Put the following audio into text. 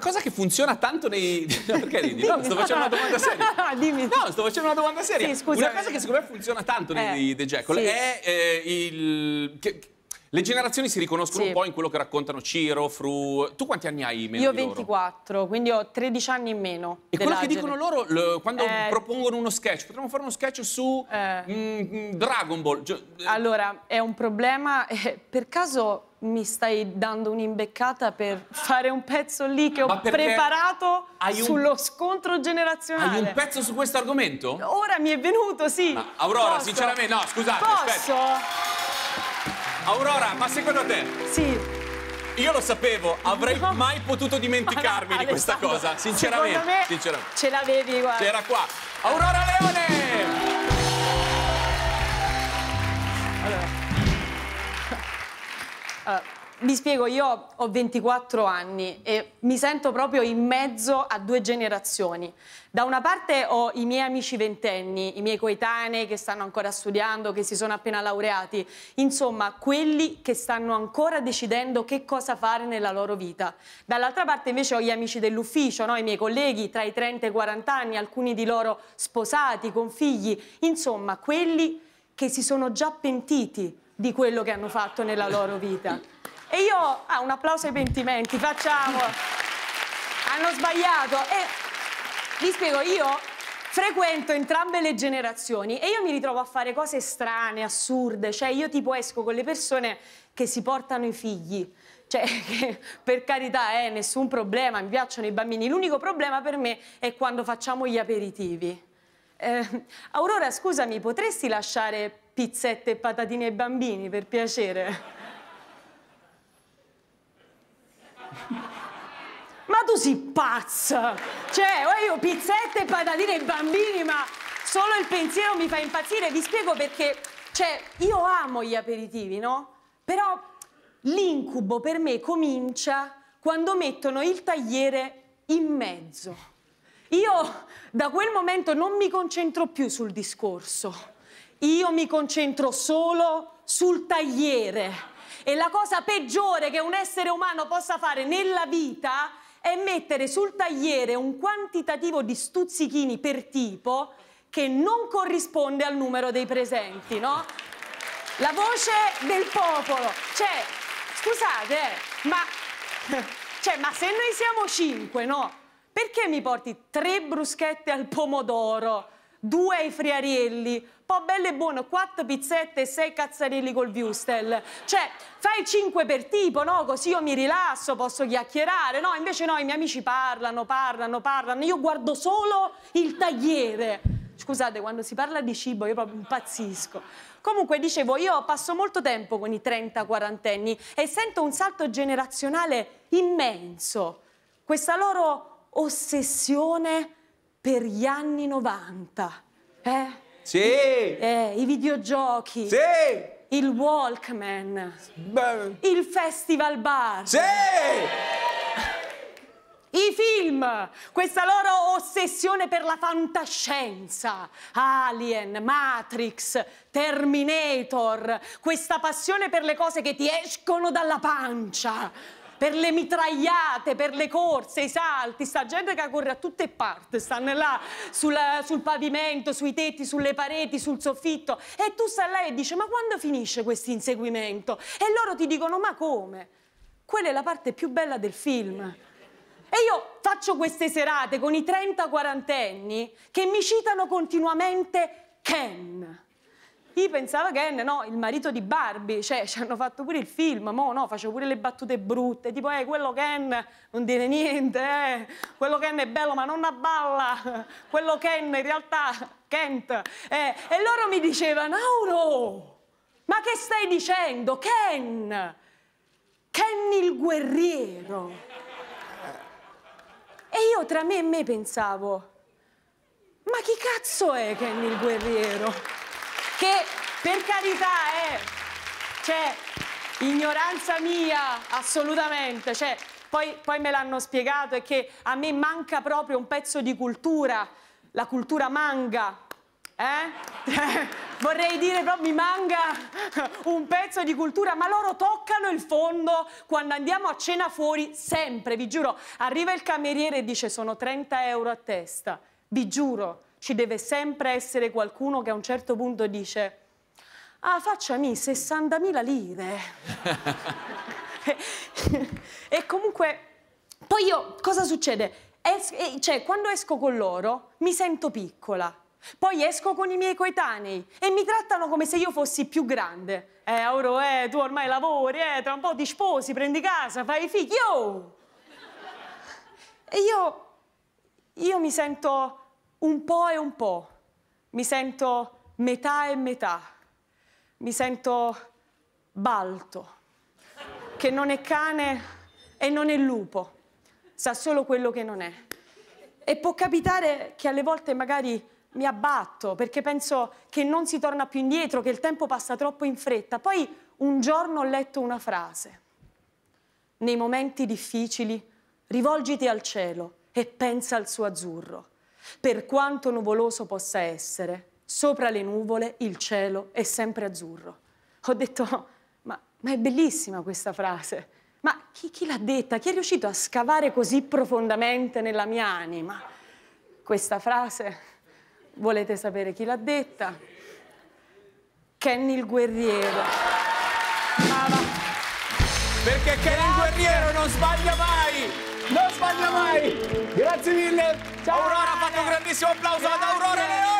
cosa che funziona tanto nei... Perché ridi? No, sto facendo una domanda seria. Dimmi. No, sto facendo una domanda seria. Sì, scusa. Una cosa che secondo me funziona tanto nei The Jekyll sì. è le generazioni si riconoscono un po' in quello che raccontano Ciro, Fru. Tu quanti anni hai meno Io di loro? 24, quindi ho 13 anni in meno. E quello che dicono loro quando propongono uno sketch, potremmo fare uno sketch su Dragon Ball. Allora, è un problema. Per caso mi stai dando un'imbeccata per fare un pezzo lì che ho preparato sullo scontro generazionale? Hai un pezzo su questo argomento? Ora mi è venuto, sì. Ma, Aurora, Posso? sinceramente, no, scusate, Posso? aspetta. Aurora, ma secondo te? Sì. Io lo sapevo, avrei mai potuto dimenticarmi di questa cosa, sinceramente. Secondo me sinceramente. ce l'avevi, guarda. C'era qua. Aurora Leone! Allora, vi spiego, io ho 24 anni e mi sento proprio in mezzo a due generazioni. Da una parte ho i miei amici ventenni, i miei coetanei che stanno ancora studiando, che si sono appena laureati, insomma, quelli che stanno ancora decidendo che cosa fare nella loro vita. Dall'altra parte invece ho gli amici dell'ufficio, no? I miei colleghi tra i 30 e i 40 anni, alcuni di loro sposati, con figli, insomma, quelli che si sono già pentiti di quello che hanno fatto nella loro vita. E io, un applauso ai pentimenti, facciamo. Hanno sbagliato. E vi spiego, io frequento entrambe le generazioni e io mi ritrovo a fare cose strane, assurde. Cioè, io tipo esco con le persone che si portano i figli. Cioè, che, per carità, nessun problema, mi piacciono i bambini. L'unico problema per me è quando facciamo gli aperitivi. Aurora, scusami, potresti lasciare pizzette e patatine ai bambini, per piacere? Ma tu sei pazza! Cioè, io pizzette e patatine ai bambini, ma solo il pensiero mi fa impazzire. Vi spiego perché, cioè, io amo gli aperitivi, no? Però l'incubo per me comincia quando mettono il tagliere in mezzo. Io da quel momento non mi concentro più sul discorso. Io mi concentro solo sul tagliere. E la cosa peggiore che un essere umano possa fare nella vita è mettere sul tagliere un quantitativo di stuzzichini per tipo che non corrisponde al numero dei presenti, no? La voce del popolo. Cioè, scusate, ma se noi siamo 5, no? Perché mi porti 3 bruschette al pomodoro, 2 ai friarielli, poi bello e buono, 4 pizzette e 6 cazzarelli col wurstel? Cioè, fai 5 per tipo, no? Così io mi rilasso, posso chiacchierare, no? Invece no, i miei amici parlano, io guardo solo il tagliere. Scusate, quando si parla di cibo io proprio impazzisco. Comunque, dicevo, io passo molto tempo con i 30-40enni e sento un salto generazionale immenso. Questa loro ossessione per gli anni 90. Sì! I videogiochi. Sì! Il Walkman. Il Festival Bar. Sì! I film, questa loro ossessione per la fantascienza, Alien, Matrix, Terminator, questa passione per le cose che ti escono dalla pancia, per le mitragliate, per le corse, i salti, sta gente che corre a tutte parti, stanno là sul pavimento, sui tetti, sulle pareti, sul soffitto, e tu stai là e dici: ma quando finisce questo inseguimento? E loro ti dicono: ma come? Quella è la parte più bella del film. E io faccio queste serate con i 30-40enni che mi citano continuamente Ken. Io pensavo Ken, no, il marito di Barbie, cioè ci hanno fatto pure il film, mo no, facevo pure le battute brutte, tipo quello Ken non dire niente, quello Ken è bello ma non abballa, quello Ken in realtà, Kent. E loro mi dicevano: Auro, ma che stai dicendo? Ken il guerriero. E io tra me e me pensavo: ma chi cazzo è Ken il guerriero? Che per carità cioè, ignoranza mia, assolutamente, cioè, poi me l'hanno spiegato, è che a me manca proprio un pezzo di cultura, la cultura manga, Vorrei dire, però mi manca un pezzo di cultura, ma loro toccano il fondo quando andiamo a cena fuori, sempre, vi giuro. Arriva il cameriere e dice sono 30 euro a testa. Vi giuro, ci deve sempre essere qualcuno che a un certo punto dice ah, facciami 60.000 lire. E comunque, poi io, cosa succede? Cioè, quando esco con loro mi sento piccola. Poi esco con i miei coetanei e mi trattano come se io fossi più grande. Auro, tu ormai lavori, tra un po' ti sposi, prendi casa, fai figli, oh! E io mi sento un po' e un po'. Mi sento metà e metà. Mi sento balto, che non è cane e non è lupo. Sa solo quello che non è. E può capitare che alle volte magari mi abbatto perché penso che non si torna più indietro, che il tempo passa troppo in fretta. Poi un giorno ho letto una frase. Nei momenti difficili rivolgiti al cielo e pensa al suo azzurro. Per quanto nuvoloso possa essere, sopra le nuvole il cielo è sempre azzurro. Ho detto, ma è bellissima questa frase. Ma chi l'ha detta? Chi è riuscito a scavare così profondamente nella mia anima? Questa frase, volete sapere chi l'ha detta? Kenny il guerriero. Perché Kenny il guerriero non sbaglia mai! Non sbaglia mai! Grazie mille! Ciao! Aurora, ha fatto un grandissimo applauso ad Aurora Leone!